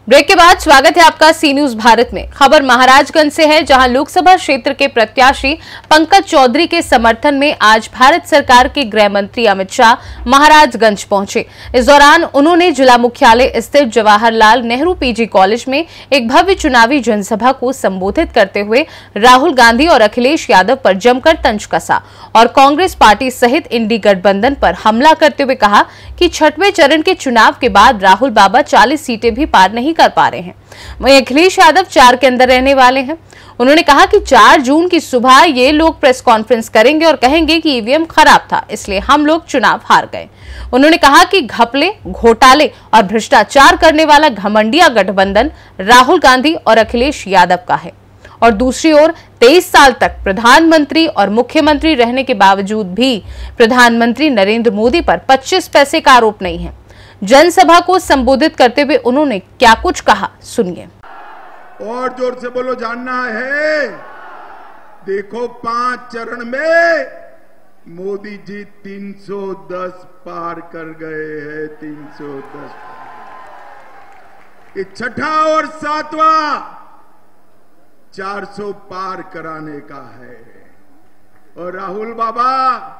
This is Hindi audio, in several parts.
ब्रेक के बाद स्वागत है आपका सी न्यूज भारत में। खबर महाराजगंज से है, जहां लोकसभा क्षेत्र के प्रत्याशी पंकज चौधरी के समर्थन में आज भारत सरकार के गृह मंत्री अमित शाह महाराजगंज पहुंचे। इस दौरान उन्होंने जिला मुख्यालय स्थित जवाहरलाल नेहरू पीजी कॉलेज में एक भव्य चुनावी जनसभा को संबोधित करते हुए राहुल गांधी और अखिलेश यादव पर जमकर तंज कसा और कांग्रेस पार्टी सहित इंडी गठबंधन पर हमला करते हुए कहा कि छठवें चरण के चुनाव के बाद राहुल बाबा 40 सीटें भी पार नहीं कर पा रहे हैं। वहीं अखिलेश यादव 4 के अंदर रहने वाले हैं। उन्होंने कहा कि 4 जून की सुबह ये लोग प्रेस कॉन्फ्रेंस करेंगे और कहेंगे कि ईवीएम खराब था, इसलिए हम लोग चुनाव हार गए। उन्होंने कहा कि घपले, घोटाले और भ्रष्टाचार करने वाला घमंडिया गठबंधन राहुल गांधी और अखिलेश यादव का है और दूसरी ओर 23 साल तक प्रधानमंत्री और मुख्यमंत्री रहने के बावजूद भी प्रधानमंत्री नरेंद्र मोदी पर 25 पैसे का आरोप नहीं है। जनसभा को संबोधित करते हुए उन्होंने क्या कुछ कहा, सुनिए। और जोर से बोलो, जानना है। देखो 5 चरण में मोदी जी 310 पार कर गए हैं। 310 ये छठा और 7वां 400 पार कराने का है। और राहुल बाबा,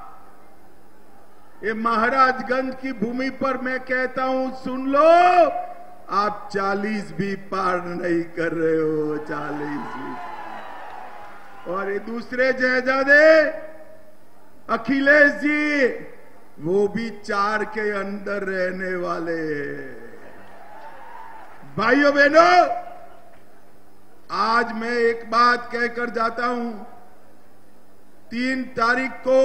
ये महाराजगंज की भूमि पर मैं कहता हूं, सुन लो, आप 40 भी पार नहीं कर रहे हो। 40 भी। और ये दूसरे शहजादे अखिलेश जी, वो भी 4 के अंदर रहने वाले हैं। भाइयों बहनों, आज मैं एक बात कहकर जाता हूं। 3 तारीख को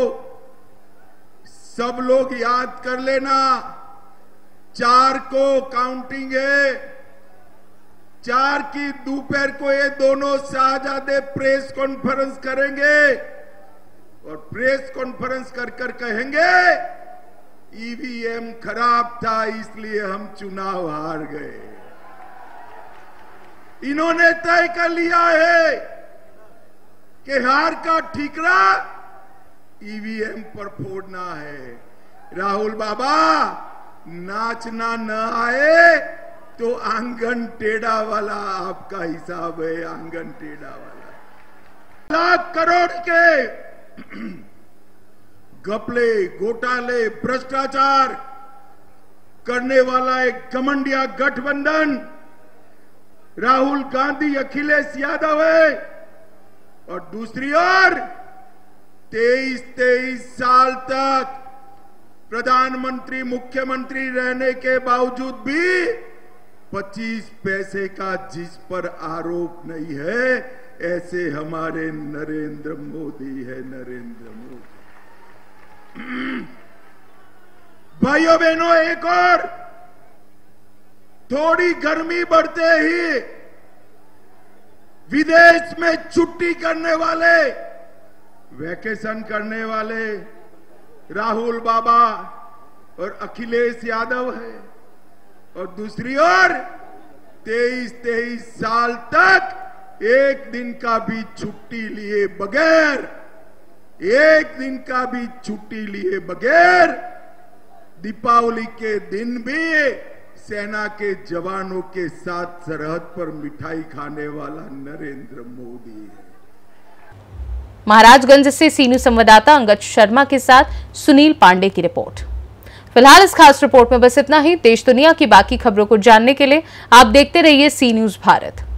सब लोग याद कर लेना, 4 को काउंटिंग है। 4 की दोपहर को ये दोनों शहजादे प्रेस कॉन्फ्रेंस करेंगे और प्रेस कॉन्फ्रेंस कर कर कहेंगे ईवीएम खराब था, इसलिए हम चुनाव हार गए। इन्होंने तय कर लिया है कि हार का ठीकरा ईवीएम पर फोड़ना है। राहुल बाबा, नाचना न आए तो आंगन टेढ़ा वाला आपका हिसाब है। आंगन टेढ़ा वाला लाख करोड़ के घपले, घोटाले, भ्रष्टाचार करने वाला एक घमंडिया गठबंधन राहुल गांधी, अखिलेश यादव है। और दूसरी ओर 23 साल तक प्रधानमंत्री, मुख्यमंत्री रहने के बावजूद भी 25 पैसे का जिस पर आरोप नहीं है, ऐसे हमारे नरेंद्र मोदी है। नरेंद्र मोदी। भाइयों बहनों, एक और, थोड़ी गर्मी बढ़ते ही विदेश में छुट्टी करने वाले, वैकेशन करने वाले राहुल बाबा और अखिलेश यादव है। और दूसरी ओर 23 साल तक एक दिन का भी छुट्टी लिए बगैर, एक दिन का भी छुट्टी लिए बगैर दीपावली के दिन भी सेना के जवानों के साथ सरहद पर मिठाई खाने वाला नरेंद्र मोदी है। महाराजगंज से सी न्यूज संवाददाता अंगद शर्मा के साथ सुनील पांडे की रिपोर्ट। फिलहाल इस खास रिपोर्ट में बस इतना ही। देश दुनिया की बाकी खबरों को जानने के लिए आप देखते रहिए सी न्यूज भारत।